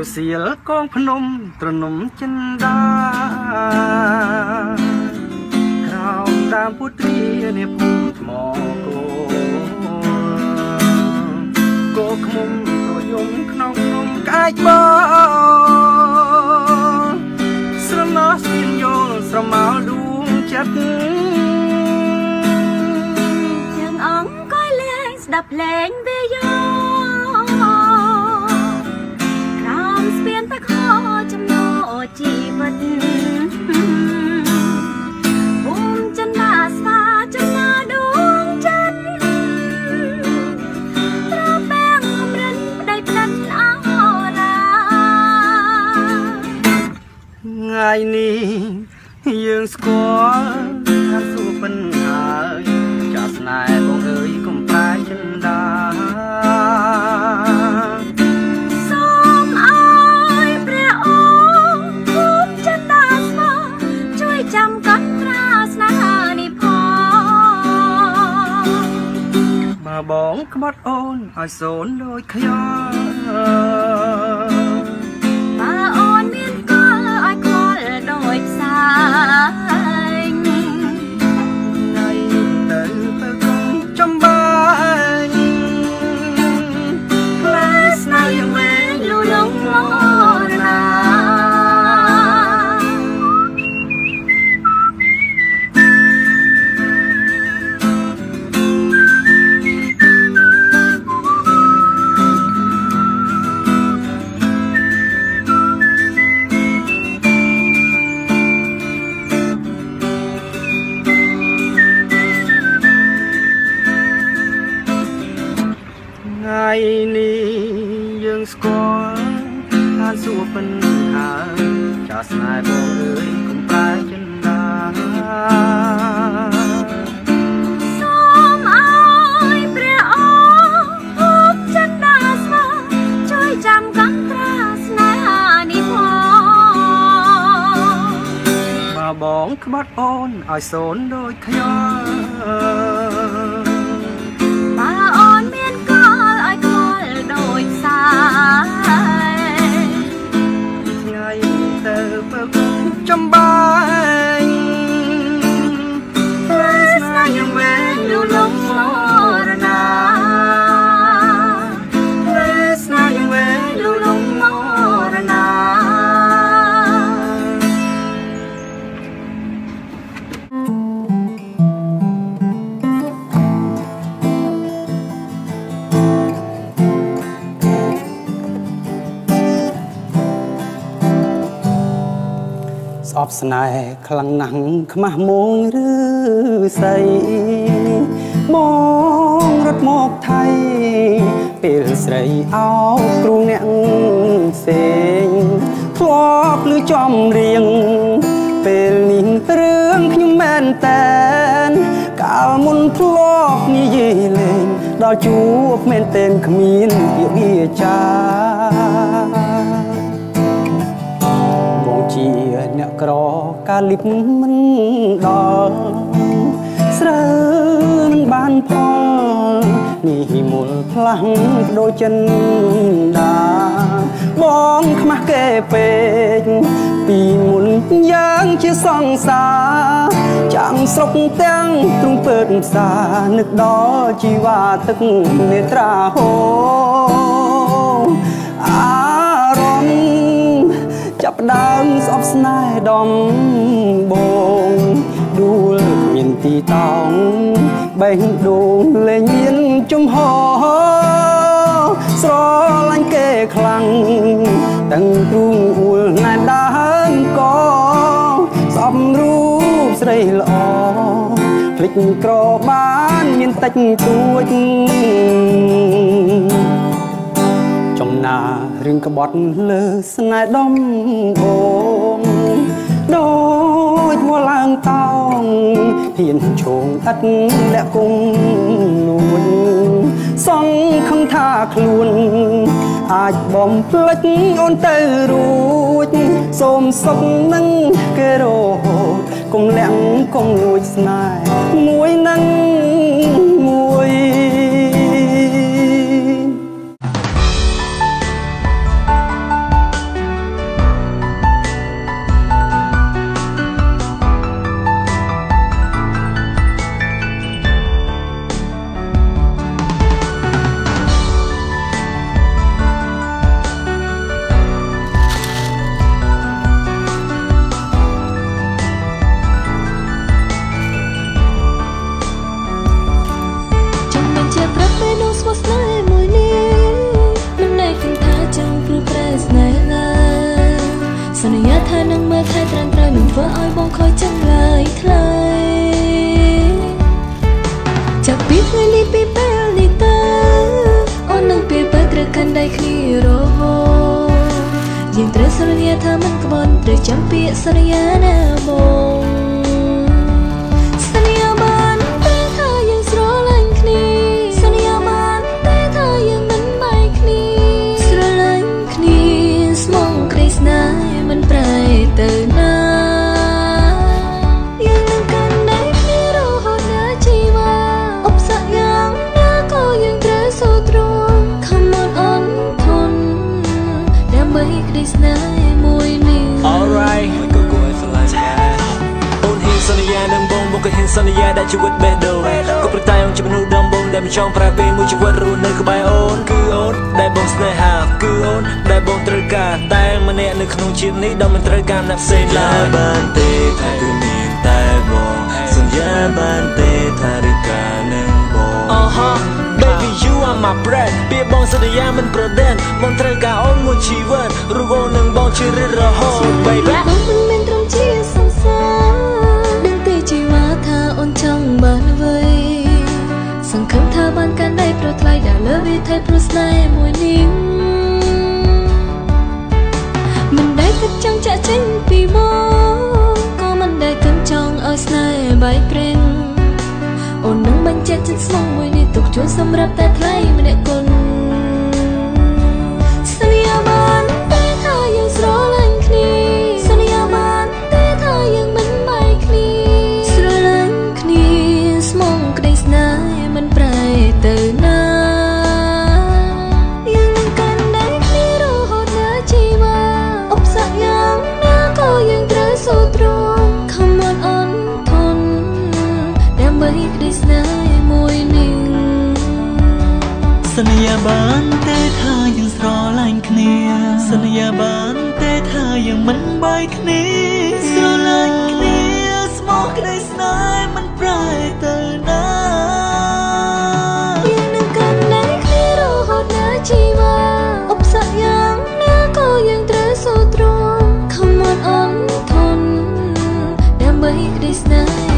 សៀលកងភ្នំត្រនំចិនដាក្រោមដើមពុទ្រានេះភូមិថ្មគោខ្មុំប្រយំក្នុងភ្នំក្អាច់បងស្រណោះស្ទៀនយល់ស្រមោលដួងចិត្តយើងអង្គុយលេងស្ដាប់លេងវាយោក្រោមស្ពានទឹកហោចំណោជីវិតភូមិចិនដាស្វាចំណាដួងចិត្តត្របែងងំរិនប្តីផ្ដិតអោឡាថ្ងៃនេះយើងស្គាល់ថាសួរពិនហើយចាស់ស្នេហ៍បងអើយកុំប្រែចិនដាសូមអើយព្រះអង្គភូមិចិនដាស្វាជួយចាំកត់ត្រាស្នេហានេះផងបើបងក្បត់អូនឲ្យសូនដូចខ្យល់បើអូនមានកលឲ្យខ្វល់ដូចផ្សាយថ្ងៃទៅបើកុំចំបាយផ្លែស្នេហ៍យ៉ាងវែងលូលងមរណាថ្ងៃនេះយើងស្គាល់ថាសួរពិនហើយចាស់ស្នេហ៍បងអើយកុំប្រែចិនដាសូមអើយព្រះអង្គភូមិចិនដាស្វាជួយចាំកត់ត្រាស្នេហានេះផងបើបងក្បត់អូនឲ្យសូនដូចខ្យល់បើអូនមានកលឲ្យខ្វល់ដូចផ្សាយថ្ងៃទៅបើកុំចំបាយផ្លែស្នេហ៍យ៉ាងវែងលូលងមរណាផ្លែស្នេហ៍យ៉ាងវែងលូលងមរណាស្អប់ស្នេហ៍ខ្លាំងណាស់ខ្មាស់មងឬស្អីមករត់មកថៃពេលស្រីអោគ្រូអ្នកផ្សេងធ្លាប់ឮចំរៀងពេលនេះរឿងខ្ញុំមែនតែនកាលមុនធ្លាប់និយាយលេងដល់ជួបមែនតែនគ្មានពាក្យវាចាជាអ្នកក្រកាលិបមិនដល់ស្រើមិនបានផលនេះមុលផ្លាំងដូចចិនដាបងខ្មាស់គេពេកពីមុនយ៉ាងជាសង្សារចាំស្រុកទាំងទ្រង់ពើផ្សារនឹកដល់ជីវ៉ាទឹកនេត្រាហូអារម្មណ៍ចាប់ដើមស្អប់ស្នេហ៍ដំបងដួលមានទីតោងបេះដូងលែងមានជំហរស្រឡាញ់គេខ្លាំងទាំងទ្រូងអួលណែដើមកស្អប់រូបស្រីល្អភ្លេចក្របានមានតិចតួចណារឿងក្បត់លើស្នេហ៍ដំបងដូចមកឡើងតោងហ៊ានឈោងឥតលាក់គុំនួនសង្ឃឹមថាខ្លួនអាចបំភ្លេចអូនទៅរួចសូមសុខនឹងគេរហូតកុំលាក់កុំលួចស្នេហ៍មួយនឹងមួយសធ្វើឲ្យបងខូចចាំឡើយថ្លៃចាប់ពីថ្ងៃនេះពីពេលនេះទៅអូននឹងពីពេលត្រូវកាន់ដៃគ្នារហូតយើងត្រូវសន្យាថាមិនក្បត់ត្រូវចាំពាក្យសន្យាណាបងទៅណាយើងនឹងកាន់ដៃគ្នារហូតដល់ជីវិតឧបសគ្គយ៉ាងណាក៏យើងត្រូវស៊ូទ្រាំ Come on អូនធន់ដើម្បីក្តីស្នេហ៍មួយនេះ Alright មិនក៏គួរឲ្យស្រឡាញ់ដែរអូនហ៊ានសន្យានឹងបងក៏ហ៊ានសន្យាដែលជីវិតបេះដូងក៏ប្រតែអូនជាមនុស្សដំបូងដែលមិនចង់ប្រើពេលមួយជីវិតរស់នៅក្បែរអូនគឺអូនដែលបងស្នេហាគឺអូនដែលបងត្រូវការតែម្នាក់នៅក្នុងជាតិនេះដែលមិនត្រូវការអ្នកផ្សេងឡើយបានទេថាគឺមានតែបងសន្យាបានទេថាឬការនឹងបងBaby you are my bread ពីបងសន្យាមិនប្រដេនបងត្រូវការអូនមួយជីវិតរូបអូននឹងបងជឿរហូត Baby បងមិនមែនត្រឹមជាសង្សារដឹងទេជីវ៉ាថាអូនចង់បានអ្វីសង្ឃឹមថាបានកាន់ដៃប្រថ្លៃដល់លើវិថីព្រោះស្នេហ៍មួយនេះមិនដែលគិតចង់ចាក់ចេញពីបងក៏មិនដែលគិតចង់ឲ្យស្នេហ៍បែកព្រិនអូននឹងបញ្ជាក់ចិត្តស្មងមួយនេះទុកជូនសម្រាប់តែថ្លៃម្នាក់គុណសន្យាបានតែថាយើងស្រឡាញ់គ្នាសន្យាបានតែថាយើងមិនបែកគ្នាស្រឡាញ់គ្នាស្មងក្តីស្នេហ៍មិនប្រែទៅណាយើងនឹងកាន់ដៃគ្នារហូតដល់ជីវិតឧបសគ្គយ៉ាងណាក៏យើងត្រូវស៊ូទ្រាំ Come on អូនធន់ដើម្បីក្តីស្នេហ៍មួយនេះសន្យាបានតែថាយើងស្រឡាញ់គ្នាសន្យាបានតែថាយើងមិនបែកគ្នាស្រឡាញ់គ្នាស្មោះក្តីស្នេហ៍មិនប្រែទៅណាយើងនឹងកាន់ដៃគ្នារហូតដល់ជីវិតឧបសគ្គយ៉ាងណាក៏យើងត្រូវស៊ូទ្រាំ Come on អូនធន់ដើម្បីក្តីស្នេហ៍